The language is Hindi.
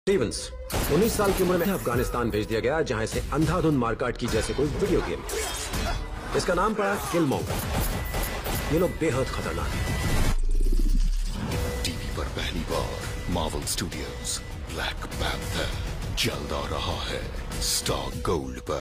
स्टीवंस 19 साल की उम्र में अफगानिस्तान भेज दिया गया, जहां इसे अंधाधुंध मारकाट की जैसे कोई वीडियो गेम। इसका नाम पड़ा किलमॉन्गर। ये लोग बेहद खतरनाक हैं। टीवी पर पहली बार मार्वल स्टूडियोज ब्लैक पैंथर जल्द आ रहा है स्टार गोल्ड पर।